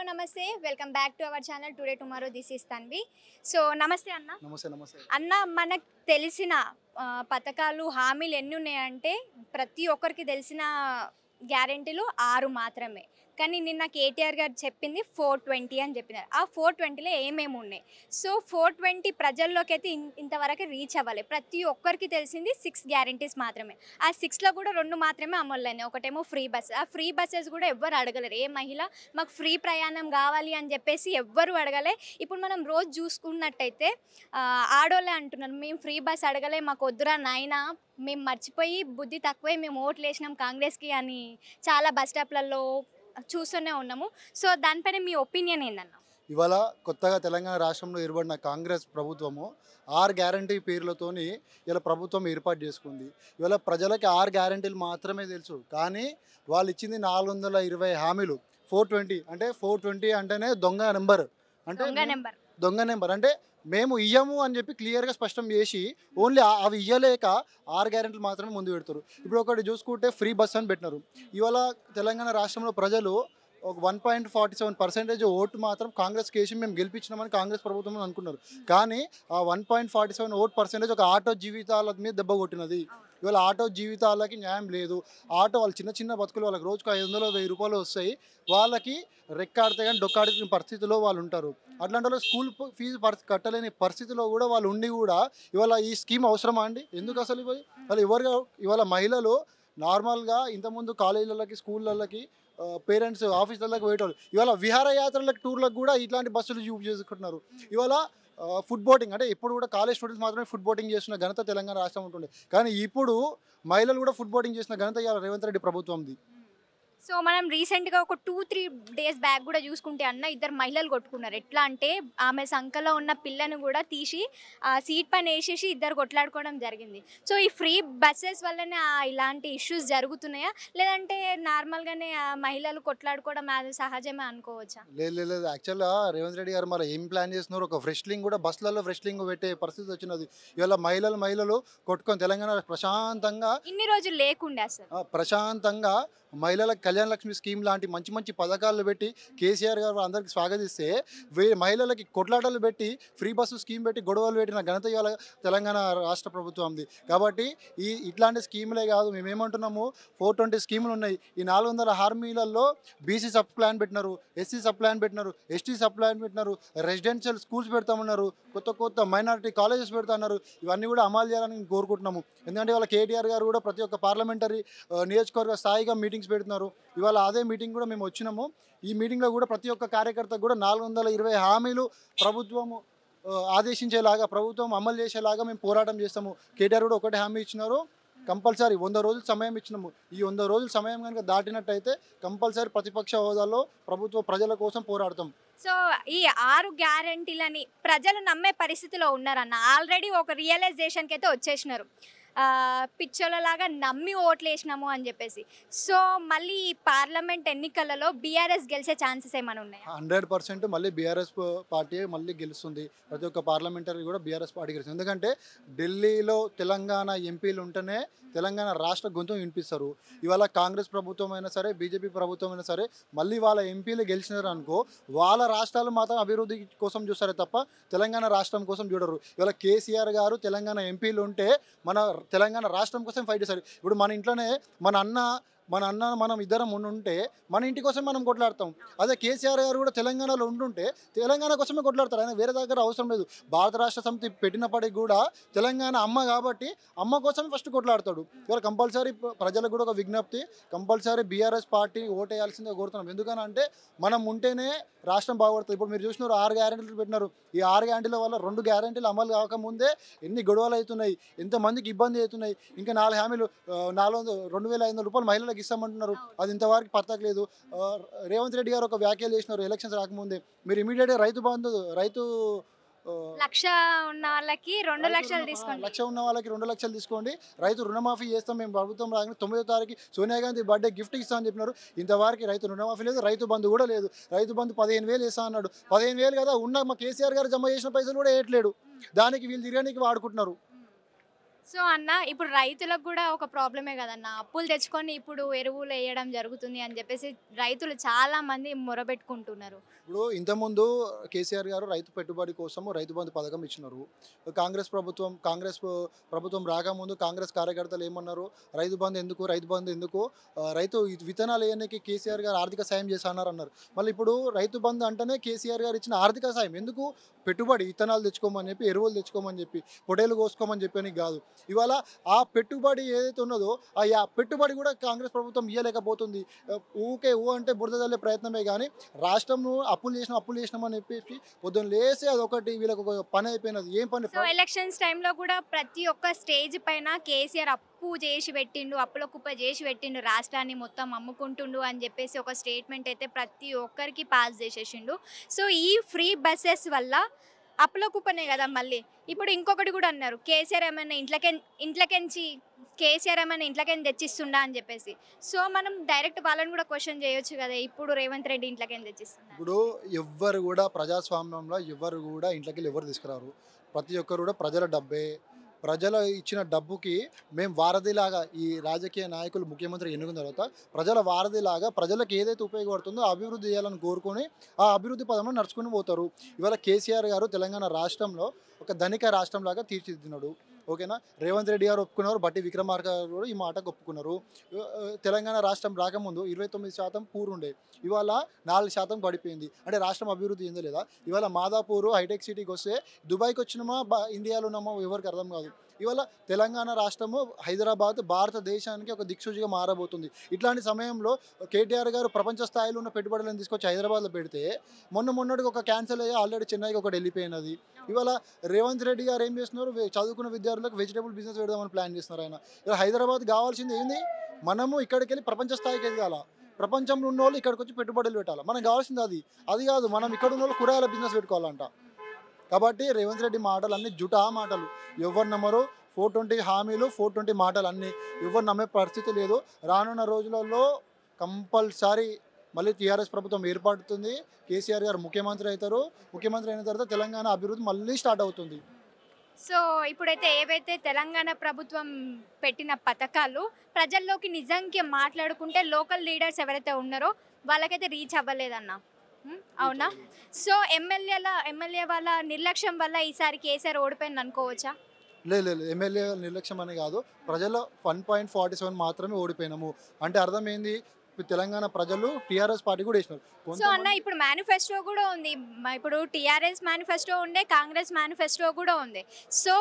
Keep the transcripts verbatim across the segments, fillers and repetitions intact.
నమస్తే. Welcome back to our channel today tomorrow this is Tanvi. So నమస్తే అన్న. నమస్తే నమస్తే అన్న మనకు తెలిసిన ఆహ్, పథకాలు, హామీలు ఎన్ని ఉన్నాయంటే ప్రతి ఒక్కరికి తెలిసిన గ్యారంటీలు ఆరు మాత్రమే. కానీ నిన్న కేటీఆర్ గారు చెప్పింది నాలుగు వందల ఇరవై అని చెప్పినారు. ఆ నాలుగు వందల ఇరవైలో ఏమేమి ఉన్నాయి? సో నాలుగు వందల ఇరవై ప్రజల్లోకి అయితే ఇన్ ఇంతవరకు రీచ్ అవ్వాలి. ప్రతి ఒక్కరికి తెలిసింది ఆరు గ్యారంటీస్ మాత్రమే. ఆ ఆరులో కూడా రెండు మాత్రమే అమలైనాయి. ఒకటేమో ఫ్రీ బస్. ఆ ఫ్రీ బస్సెస్ కూడా ఎవ్వరు అడగలేరు. ఏ మహిళ మాకు ఫ్రీ ప్రయాణం కావాలి అని చెప్పేసి ఎవ్వరు అడగలే. ఇప్పుడు మనం రోజు చూసుకున్నట్టయితే ఆహ్, ఆడోళ్ళే అంటున్నారు మేము ఫ్రీ బస్ అడగలే, మాకు వద్దురా నాయనా, మేము మర్చిపోయి బుద్ధి తక్కువే మేము ఓట్లు వేసినాం కాంగ్రెస్కి అని చాలా బస్ స్టాప్లలో చూస్తూనే ఉన్నాము. సో దానిపైన మీ ఒపీనియన్ ఏందన్న? ఇవాళ కొత్తగా తెలంగాణ రాష్ట్రంలో ఏర్పడిన కాంగ్రెస్ ప్రభుత్వము ఆరు గ్యారంటీ పేర్లతోని ఇలా ప్రభుత్వం ఏర్పాటు చేసుకుంది. ఇవాళ ప్రజలకి ఆరు గ్యారంటీలు మాత్రమే తెలుసు, కానీ వాళ్ళు ఇచ్చింది నాలుగు వందల ఇరవై హామీలు. ఫోర్ ట్వంటీ అంటే ఫోర్ ట్వంటీ అంటేనే దొంగ నెంబర్, అంటే దొంగ నెంబర్ దొంగ నెంబర్ అంటే మేము ఇయ్యము అని చెప్పి క్లియర్గా స్పష్టం చేసి ఓన్లీ అవి ఇయ్యలేక ఆరు గ్యారెంటీలు మాత్రమే ముందు పెడతారు. ఇప్పుడు ఒకటి చూసుకుంటే ఫ్రీ బస్ అని పెట్టినారు. ఇవాళ తెలంగాణ రాష్ట్రంలో ప్రజలు ఒక one point forty seven percentage vote మాత్రం కాంగ్రెస్కి వేసి మేము గెలిపించినామని కాంగ్రెస్ ప్రభుత్వం అనుకున్నారు. కానీ ఆ one point forty seven vote percentage ఒక ఆటో జీవితాల మీద దెబ్బ కొట్టినది. ఇవాళ ఆటో జీవితాలకి న్యాయం లేదు. ఆటో వాళ్ళు చిన్న చిన్న బతుకులు, వాళ్ళకి రోజుకు ఐదు వందలు వెయ్యి రూపాయలు వస్తాయి, వాళ్ళకి రెక్కాడితే కానీ డొక్కాడిన పరిస్థితిలో వాళ్ళు ఉంటారు. అట్లాంటి వాళ్ళు స్కూల్ ఫీజు పరిస్థితి కట్టలేని పరిస్థితిలో కూడా వాళ్ళు ఉండి కూడా ఇవాళ ఈ స్కీమ్ అవసరమా అండి? ఎందుకు అసలు ఇవి వాళ్ళు ఎవరు? ఇవాళ మహిళలు నార్మల్గా ఇంతకుముందు కాలేజీలకి, స్కూళ్ళకి, పేరెంట్స్ ఆఫీసులకి పోయేటోళ్ళు ఇవాళ విహారయాత్రలకు, టూర్లకు కూడా ఇట్లాంటి బస్సులు యూజ్ చేసుకుంటున్నారు. ఇవాళ ఫుడ్ బోటింగ్ అంటే ఇప్పుడు కూడా కాలేజ్ స్టూడెంట్స్ మాత్రమే ఫుడ్ బోటింగ్ చేస్తున్న ఘనత తెలంగాణ రాష్ట్రం ఉంటుండే, కానీ ఇప్పుడు మహిళలు కూడా ఫుడ్ బోటింగ్ చేసిన ఘనత ఇవాళ రేవంత్ రెడ్డి ప్రభుత్వంది. సో మనం రీసెంట్గా ఒక టూ త్రీ డేస్ బ్యాక్ కూడా చూసుకుంటే అన్న ఇద్దరు మహిళలు కొట్టుకున్నారు. ఎట్లా అంటే ఆమె సంఖలో ఉన్న పిల్లను కూడా తీసి ఆ సీట్ పైన వేసేసి ఇద్దరు కొట్లాడుకోవడం జరిగింది. సో ఈ ఫ్రీ బస్సెస్ వల్లనే ఇలాంటి ఇష్యూస్ జరుగుతున్నాయా, లేదంటే నార్మల్గానే మహిళలు కొట్లాడుకోవడం అది సహజమే అనుకోవచ్చా? లేదు లేదు లేదు యాక్చువల్గా రేవంత్ రెడ్డి గారు మరి ఏం ప్లాన్ చేస్తున్నారు? ఒక ఫ్రెష్లింగ్ కూడా బస్సులలో ఫ్రెష్లింగ్ పెట్టే పరిస్థితి వచ్చినది. ఇవాళ మహిళలు మహిళలు కొట్టుకొని తెలంగాణ ప్రశాంతంగా ఇన్ని రోజులు లేకుండే అసలు ప్రశాంతంగా మహిళలకు కళ్యాణ లక్ష్మి స్కీమ్ లాంటి మంచి మంచి పథకాలు పెట్టి కేసీఆర్ గారు అందరికి స్వాగతిస్తే వే మహిళలకి కొట్లాటలు పెట్టి ఫ్రీ బస్సు స్కీమ్ పెట్టి గొడవలు పెట్టిన ఘనత ఇవాళ తెలంగాణ రాష్ట్ర ప్రభుత్వంది. కాబట్టి ఈ ఇట్లాంటి స్కీములే కాదు, మేమేమంటున్నాము, ఫోర్ ట్వంటీ స్కీములు ఉన్నాయి. ఈ నాలుగు వందల హామీలలో బీసీ సబ్ ప్లాన్ పెట్టినారు, ఎస్సీ సబ్ ప్లాన్ పెట్టినారు, ఎస్టీ సబ్ ప్లాన్ పెట్టినారు, రెసిడెన్షియల్ స్కూల్స్ పెడతామన్నారు, కొత్త కొత్త మైనారిటీ కాలేజెస్ పెడతామన్నారు. ఇవన్నీ కూడా అమలు చేయాలని కోరుకుంటున్నాము. ఎందుకంటే ఇవాళ కేటీఆర్ గారు కూడా ప్రతి ఒక్క పార్లమెంటరీ నియోజకవర్గ స్థాయిగా మీటింగ్స్ పెడుతున్నారు. ఇవాళ అదే మీటింగ్ కూడా మేము వచ్చినాము. ఈ మీటింగ్లో కూడా ప్రతి ఒక్క కార్యకర్తకు కూడా నాలుగు వందల ఇరవై హామీలు ప్రభుత్వము ఆదేశించేలాగా, ప్రభుత్వం అమలు చేసేలాగా మేము పోరాటం చేస్తాము. కేటీఆర్ కూడా ఒకటే హామీ ఇచ్చినారు, కంపల్సరీ వంద రోజులు సమయం ఇచ్చినాము. ఈ వంద రోజుల సమయం కనుక దాటినట్టయితే కంపల్సరీ ప్రతిపక్ష హోదాలో ప్రభుత్వ ప్రజల కోసం పోరాడతాం. సో ఈ ఆరు గ్యారంటీలని ప్రజలు నమ్మే పరిస్థితిలో ఉన్నారన్న. ఆల్రెడీ ఒక రియలైజేషన్కి అయితే వచ్చేసినారు, పిచ్చోళ్ళలాగా నమ్మి ఓట్లు వేసినాము అని చెప్పేసి. సో మళ్ళీ ఈ పార్లమెంట్ ఎన్నికలలో బీఆర్ఎస్ గెలిచే ఛాన్సెస్ ఏమైనా ఉన్నాయా? హండ్రెడ్ పర్సెంట్ మళ్ళీ బీఆర్ఎస్ పార్టీ మళ్ళీ గెలుస్తుంది. ప్రతి ఒక్క పార్లమెంటరీ కూడా బీఆర్ఎస్ పార్టీ గెలుస్తుంది. ఎందుకంటే ఢిల్లీలో తెలంగాణ ఎంపీలు ఉంటేనే తెలంగాణ రాష్ట్ర గొంతు వినిపిస్తారు. ఇవాళ కాంగ్రెస్ ప్రభుత్వం అయినా సరే, బీజేపీ ప్రభుత్వం అయినా సరే, మళ్ళీ వాళ్ళ ఎంపీలు గెలిచినారు అనుకో వాళ్ళ రాష్ట్రాలు మాత్రం అభివృద్ధి కోసం చూస్తారే తప్ప తెలంగాణ రాష్ట్రం కోసం చూడరు. ఇవాళ కేసీఆర్ గారు తెలంగాణ ఎంపీలు ఉంటే మన తెలంగాణ రాష్ట్రం కోసం ఫైట్ చేశారు. ఇప్పుడు మన ఇంట్లోనే మన అన్న మన అన్న మనం ఇద్దరం ఉండుంటే మన ఇంటి కోసం మనం కొట్లాడతాం. అదే కేసీఆర్ గారు కూడా తెలంగాణలో ఉండుంటే తెలంగాణ కోసమే కొట్లాడతారు. ఆయన వేరే దగ్గర అవసరం లేదు. భారత రాష్ట్ర సమితి పెట్టినప్పటికీ కూడా తెలంగాణ అమ్మ కాబట్టి అమ్మ కోసమే ఫస్ట్ కొట్లాడతాడు. ఇవాళ కంపల్సరీ ప్రజలకు కూడా ఒక విజ్ఞప్తి, కంపల్సరీ బీఆర్ఎస్ పార్టీ ఓటేయాల్సిందే కోరుతున్నాం. ఎందుకనంటే మనం ఉంటేనే రాష్ట్రం బాగుపడుతుంది. ఇప్పుడు మీరు చూసినారు ఆరు గ్యారెంటీలు పెట్టినారు. ఈ ఆరు గ్యారెంటీల వల్ల రెండు గ్యారెంటీలు అమలు కాకముందే ఎన్ని గొడవలు అవుతున్నాయి, ఎంతమందికి ఇబ్బంది అవుతున్నాయి. ఇంకా నాలుగు హామీలు నాలుగు వందలు రెండు వేల ఐదు వందల రూపాయలు మహిళలకు ఇస్తామంటున్నారు, అది ఇంతవరకు పత్తకలేదు. రేవంత్ రెడ్డి గారు ఒక వ్యాఖ్యలు చేసినారు ఎలక్షన్స్ రాకముందే, మీరు ఇమీడియట్గా రైతు బంధు రైతు లక్ష ఉన్న వాళ్ళకి రెండు లక్షలు తీసుకోండి, లక్ష ఉన్న వాళ్ళకి రెండు లక్షలు తీసుకోండి, రైతు రుణమాఫీ చేస్తాం మేము ప్రభుత్వం రాగానే, తొమ్మిదో తారీఖు సోనియా గాంధీ బర్త్డే గిఫ్ట్ ఇస్తామని చెప్పినారు. ఇంతవరకు రైతు రుణమాఫీ లేదు, రైతు బంధు కూడా లేదు. రైతు బంధు పదిహేను వేలు ఇస్తా అన్నాడు. పదిహేను వేలు కదా ఉన్న మా కేసీఆర్ గారు జమ చేసిన పైసలు కూడా వేయట్లేడు. దానికి వీళ్ళు తిరగడానికి వాడుకుంటున్నారు. సో అన్న ఇప్పుడు రైతులకు కూడా ఒక ప్రాబ్లమే కదన్న, అప్పులు తెచ్చుకొని ఇప్పుడు ఎరువులు వేయడం జరుగుతుంది అని చెప్పేసి రైతులు చాలా మంది మొరబెట్టుకుంటున్నారు. ఇప్పుడు ఇంతకుముందు కేసీఆర్ గారు రైతు పెట్టుబడి కోసము రైతు బంధు పథకం ఇచ్చినారు. కాంగ్రెస్ ప్రభుత్వం కాంగ్రెస్ ప్ర- ప్రభుత్వం రాకముందు కాంగ్రెస్ కార్యకర్తలు ఏమన్నారు? రైతు బంధు ఎందుకు, రైతు బంధు ఎందుకు, ఆ, రైతు విత్తనాలు వేయడానికి కేసీఆర్ గారు ఆర్థిక సాయం చేశారు అన్నారు. మళ్ళీ ఇప్పుడు రైతు బంధు అంటేనే కేసీఆర్ గారు ఇచ్చిన ఆర్థిక సాయం ఎందుకు? పెట్టుబడి విత్తనాలు తెచ్చుకోమని చెప్పి, ఎరువులు తెచ్చుకోమని చెప్పి, పొటేలు కోసుకోమని చెప్పని కాదు. ఇవాళ ఆ పెట్టుబడి ఏదైతే ఉన్నదో ఆ యా- పెట్టుబడి కూడా కాంగ్రెస్ ప్రభుత్వం ఇవ్వలేకపోతుంది. ఆ, ఊకే ఊ అంటే బురద చల్లే ప్రయత్నమే కానీ రాష్ట్రంను అప్పులు చేసినాం అప్పులు చేసినాం అని చెప్పేసి పొద్దున్న లేసి అదొకటి వీళ్ళకి ఒక పని అయిపోయినది. ఏం పని? సో ఎలక్షన్స్ టైంలో కూడా ప్రతి ఒక్క స్టేజ్ పైన కేసీఆర్ అప్పు చేసి పెట్టిండు, అప్పుల కుప్ప చేసి పెట్టిండు, రాష్ట్రాన్ని మొత్తం అమ్ముకుంటుండు అని చెప్పేసి ఒక స్టేట్మెంట్ అయితే ప్రతి ఒక్కరికి పాస్ చేసేసిండు. సో ఈ ఫ్రీ బస్సెస్ వల్ల అప్పుల కుప్పనే కదా మళ్ళీ. ఇప్పుడు ఇంకొకటి కూడా అన్నారు, కేసీఆర్ ఏమైనా ఇంట్లోకే ఇంట్లోకెంచి కేసీఆర్ ఏమైనా ఇంట్లోకెళ్ళి తెచ్చిస్తుండా అని చెప్పేసి. సో మనం డైరెక్ట్ వాళ్ళని కూడా క్వశ్చన్ చేయొచ్చు కదా, ఇప్పుడు రేవంత్ రెడ్డి ఇంట్లోకెళ్ళి తెచ్చిస్తుందా? ఇప్పుడు ఎవ్వరు కూడా ప్రజాస్వామ్యంలో ఎవ్వరు కూడా ఇంట్లోకి ఎవరు తీసుకురారు. ప్రతి ఒక్కరు కూడా ప్రజల డబ్బే. ప్రజల ఇచ్చిన డబ్బుకి మేము వారధిలాగా ఈ రాజకీయ నాయకులు ముఖ్యమంత్రి ఎన్నుకున్న తర్వాత ప్రజల వారధిలాగా ప్రజలకు ఏదైతే ఉపయోగపడుతుందో ఆ అభివృద్ధి చేయాలని కోరుకొని ఆ అభివృద్ధి పదంలో నడుచుకుని పోతారు. ఇవాళ కేసీఆర్ గారు తెలంగాణ రాష్ట్రంలో ఒక ధనిక రాష్ట్రంలాగా తీర్చిదిద్దినాడు. ఓకేనా? రేవంత్ రెడ్డి గారు ఒప్పుకున్నారు, బట్టి విక్రమార్క గారు కూడా ఈ మాటకు ఒప్పుకున్నారు. ఆ, తెలంగాణ రాష్ట్రం రాకముందు ఇరవై తొమ్మిది శాతం పూర్ ఉండే, ఇవాళ నాలుగు శాతం పడిపోయింది. అంటే రాష్ట్రం అభివృద్ధి చెందలేదా? ఇవాళ మాదాపూర్ హైటెక్ సిటీకి వస్తే దుబాయ్కి వచ్చినామా బా ఇండియాలో ఉన్నామో ఎవరికి అర్థం కాదు. ఇవాళ తెలంగాణ రాష్ట్రము హైదరాబాద్ భారతదేశానికి ఒక దిక్సూచిగా మారబోతుంది. ఇట్లాంటి సమయంలో కేటీఆర్ గారు ప్రపంచ స్థాయిలో ఉన్న పెట్టుబడులను తీసుకొచ్చి హైదరాబాద్లో పెడితే మొన్న మొన్నటికి ఒక క్యాన్సిల్ అయ్యి ఆల్రెడీ చెన్నైకి ఒకటి వెళ్ళిపోయినది. ఇవాళ రేవంత్ రెడ్డి గారు ఏం చేస్తున్నారు? వె- చదువుకున్న విద్యార్థులకు వెజిటేబుల్ బిజినెస్ పెడదామని ప్లాన్ చేస్తున్నారు ఆయన. ఇలా హైదరాబాద్ కావాల్సింది ఏంది? మనము ఇక్కడికి వెళ్ళి ప్రపంచ స్థాయికి ఎదగాల. ప్రపంచంలో ఉన్న వాళ్ళు ఇక్కడికి వచ్చి పెట్టుబడులు పెట్టాలి. మనకు కావాల్సింది అది అది కాదు. మనం ఇక్కడ ఉన్న వాళ్ళు కూరగాయల బిజినెస్ పెట్టుకోవాలంట. కాబట్టి రేవంత్ రెడ్డి మాటలు అన్ని జుటా మాటలు. ఎవరు నమ్మరు? ఫోర్ ట్వంటీ హామీలు, ఫోర్ ట్వంటీ మాటలు అన్నీ ఎవరు నమ్మే పరిస్థితి లేదు. రానున్న రోజులలో కంపల్సరీ మళ్ళీ టీఆర్ఎస్ ప్రభుత్వం ఏర్పడుతుంది. కేసీఆర్ గారు ముఖ్యమంత్రి అవుతారు. ముఖ్యమంత్రి అయిన తర్వాత తెలంగాణ అభివృద్ధి మళ్ళీ స్టార్ట్ అవుతుంది. సో ఇప్పుడైతే ఏవైతే తెలంగాణ ప్రభుత్వం పెట్టిన పథకాలు ప్రజల్లోకి నిజంగా మాట్లాడుకుంటే లోకల్ లీడర్స్ ఎవరైతే ఉన్నారో వాళ్ళకైతే రీచ్ అవ్వలేదన్న. ఉమ్, అవునా? సో ఎమ్మెల్యేల ఎమ్మెల్యే వాళ్ళ నిర్లక్ష్యం వల్ల ఈసారి కేసీఆర్ ఓడిపోయింది అనుకోవచ్చా? లేదు లేదు, ఎమ్మెల్యే నిర్లక్ష్యం అని కాదు, ప్రజల వన్ పాయింట్ ఫార్టీ సెవెన్ మాత్రమే ఓడిపోయినాము. అంటే అర్థం ఏంది? ఇప్పుడు తెలంగాణ ప్రజలు టీఆర్ఎస్ పార్టీ కూడా వేసినారు. సో అన్న కొంతమంది ఇప్పుడు మేనిఫెస్టో కూడా ఉంది, మ- ఇప్పుడు టీఆర్ఎస్ మేనిఫెస్టో ఉండే, కాంగ్రెస్ మేనిఫెస్టో కూడా ఉంది. సో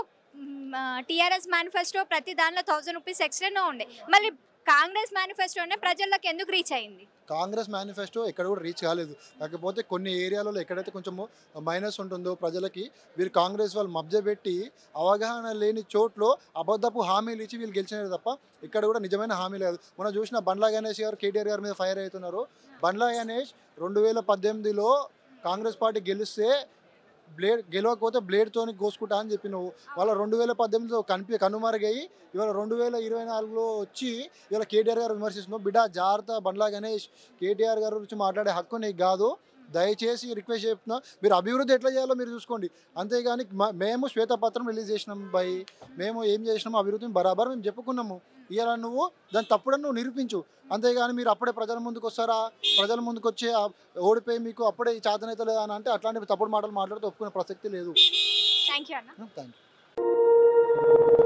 టీఆర్ఎస్ మేనిఫెస్టో ప్రతి దానిలో థౌజండ్ రూపీస్ ఎక్స్ట్రానే ఉండే, మళ్ళీ కాంగ్రెస్ మేనిఫెస్టోనే ప్రజల్లోకి ఎందుకు రీచ్ అయింది? కాంగ్రెస్ మేనిఫెస్టో ఎక్కడ కూడా రీచ్ కాలేదు. కాకపోతే కొన్ని ఏరియాలలో ఎక్కడైతే కొంచెము మైనస్ ఉంటుందో ప్రజలకి వీళ్ళు కాంగ్రెస్ వాళ్ళు మభ్యపెట్టి అవగాహన లేని చోట్లో అబద్ధపు హామీలు ఇచ్చి వీళ్ళు గెలిచినారు తప్ప ఇక్కడ కూడా నిజమైన హామీ లేదు. మనం చూసిన బండ్లా గణేష్ గారు కేటీఆర్ గారి మీద ఫైర్ అవుతున్నారు. బండ్లా గణేష్ రెండు వేల పద్దెనిమిదిలో కాంగ్రెస్ పార్టీ గెలిస్తే బ్లేడ్ గెలవకపోతే బ్లేడ్తో కోసుకుంటా అని చెప్పి నువ్వు వాళ్ళ రెండు వేల పద్దెనిమిదిలో కనిపి కనుమరుగయ్యి ఇవాళ రెండు వేల ఇరవై నాలుగులో వచ్చి ఇవాళ కేటీఆర్ గారు విమర్శిస్తున్నావు. బిడ్డ జాగ్రత్త బండ్లా గణేష్, కేటీఆర్ గారి గురించి మాట్లాడే హక్కు నీకు కాదు. దయచేసి రిక్వెస్ట్ చేస్తున్నా, మీరు అభివృద్ధి ఎట్లా చేయాలో మీరు చూసుకోండి. అంతేగాని మ- మేము శ్వేతపత్రం రిలీజ్ చేసినాం బై, మేము ఏం చేసినాము అభివృద్ధిని బరాబర్ మేము చెప్పుకున్నాము. ఇవాళ నువ్వు దాన్ని తప్పుడని నువ్వు నిరూపించు. అంతేగాని మీరు అప్పుడే ప్రజల ముందుకు వస్తారా, ప్రజల ముందుకు వచ్చి ఆ ఓడిపోయి మీకు అప్పుడే చేతనైతే లేదా అని అంటే అట్లాంటి తప్పుడు మాటలు మాట్లాడితే ఒప్పుకునే ప్రసక్తి లేదు. థ్యాంక్ యూ అన్న. Thank you.